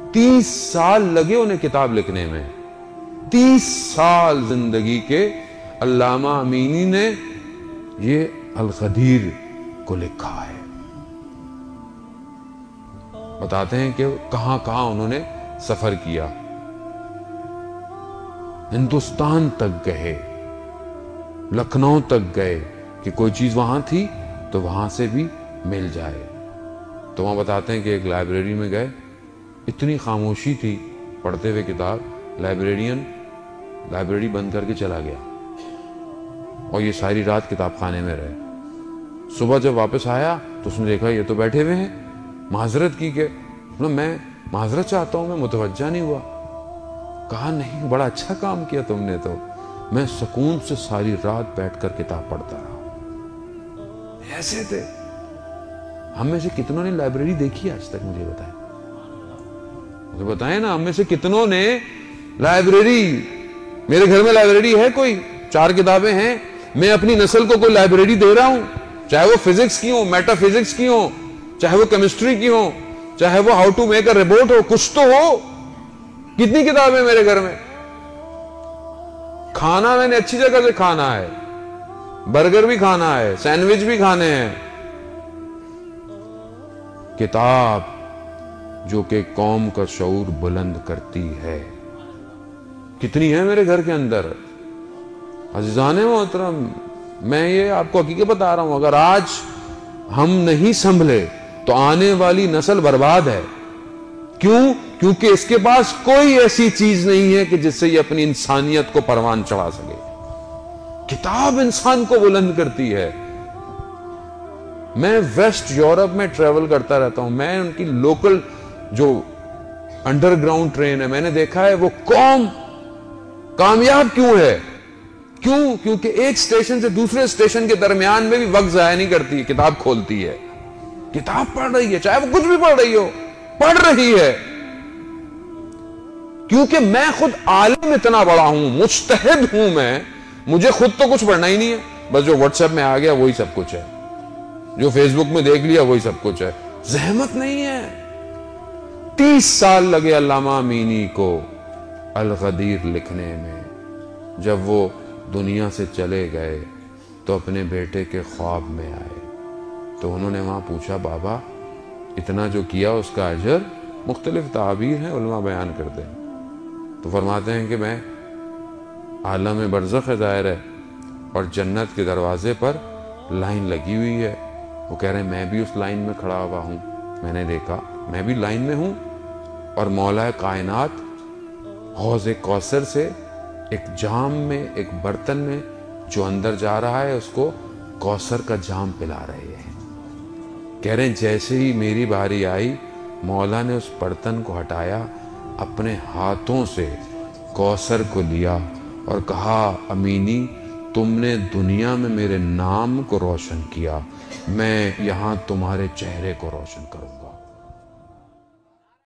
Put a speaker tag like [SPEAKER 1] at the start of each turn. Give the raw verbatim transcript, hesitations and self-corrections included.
[SPEAKER 1] تیس سال لگے انہیں کتاب لکھنے میں، تیس سال زندگی کے علامہ امینی نے یہ الغدیر کو لکھا ہے۔ بتاتے ہیں کہ کہاں کہاں انہوں نے سفر کیا، ہندوستان تک گئے، لکھنؤ تک گئے کہ کوئی چیز وہاں تھی تو وہاں سے بھی مل جائے۔ تو وہاں بتاتے ہیں کہ ایک لائبریری میں گئے، اتنی خاموشی تھی پڑھتے ہوئے کتاب، لائبریرین لائبریری بند کر کے چلا گیا اور یہ ساری رات کتاب خانے میں رہے۔ صبح جب واپس آیا تو اس نے دیکھا یہ تو بیٹھے ہوئے ہیں، معذرت کی کہ میں معذرت چاہتا ہوں، میں متوجہ نہیں ہوا۔ کہا نہیں، بڑا اچھا کام کیا تم نے، تو میں سکون سے ساری رات بیٹھ کر کتاب پڑھتا رہا۔ ایسے تھے۔ ہم میں سے کتنوں نے لائبریری دیکھی آج تک؟ مجھے بتائیں، مجھے بتائیں نا، ہم میں سے کتنوں نے لائبریری، میرے گھر میں لائبریری ہے کوئی، چار کتابیں ہیں، میں اپنی نسل کو کوئی لائبریری دے رہا ہوں، چاہے وہ فزکس کی ہوں، میٹا فزکس کی ہوں، چاہے وہ کیمسٹری کی ہوں، چاہے وہ how to make a report ہو، کچھ تو ہو۔ کتنی کتابیں میرے گھر میں؟ کھانا میں نے اچھی جگہ سے کھانا ہے، برگر بھی کھانا ہے، سینڈوچ بھی کھانے ہیں۔ کتاب جو کہ قوم کا شعور بلند کرتی ہے، کتنی ہے میرے گھر کے اندر؟ عزیزان محترم، میں یہ آپ کو حقیقت بتا رہا ہوں، اگر آج ہم نہیں سنبھلے تو آنے والی نسل برباد ہے۔ کیوں؟ کیونکہ اس کے پاس کوئی ایسی چیز نہیں ہے کہ جس سے یہ اپنی انسانیت کو پروان چڑھا سکے۔ کتاب انسان کو بلند کرتی ہے۔ میں ویسٹ یورپ میں ٹریول کرتا رہتا ہوں، میں ان کی لوکل جو انڈر گراؤنڈ ٹرین ہے، میں نے دیکھا ہے وہ قوم کامیاب کیوں ہے؟ کیوں؟ کیونکہ ایک سٹیشن سے دوسرے سٹیشن کے درمیان میں بھی وقت ضائع نہیں کرتی، کتاب کھولتی ہے، کتاب پڑھ رہی ہے، چاہے وہ کچھ بھی پڑھ رہی ہو، پڑھ رہی ہے۔ کیونکہ میں خود عالم اتنا بڑا ہوں، مجتہد ہوں، میں مجھے خود تو کچھ پڑھنا ہی نہیں ہے، بس جو واٹس ایپ میں آ گیا وہی سب کچھ ہے، جو فیس بک میں دیکھ لیا وہی سب کچھ ہے، زحمت نہیں ہے۔ تیس سال لگے علامہ امینی کو الغدیر لکھنے میں۔ جب وہ دنیا سے چلے گئے تو اپنے بیٹے کے خواب میں آئے تو انہوں نے وہاں پوچھا، بابا اتنا جو کیا اس کا اجر؟ مختلف تعابیر ہیں، علماء بیان کرتے ہیں۔ تو فرماتے ہیں کہ میں عالم برزخ ہے ظاہر ہے، اور جنت کے دروازے پر لائن لگی ہوئی ہے۔ وہ کہہ رہے ہیں میں بھی اس لائن میں کھڑا ہوا ہوں، میں نے دیکھا میں بھی لائن میں ہوں، اور مولا کائنات حوض کوثر سے ایک جام میں، ایک برتن میں جو اندر جا رہا ہے، اس کو کوثر کا جام پلا رہے ہیں۔ کہہ رہے ہیں جیسے ہی میری باری آئی، مولا نے اس برتن کو ہٹایا، اپنے ہاتھوں سے کوثر کو لیا اور کہا، امینی تم نے دنیا میں میرے نام کو روشن کیا، میں یہاں تمہارے چہرے کو روشن کروں۔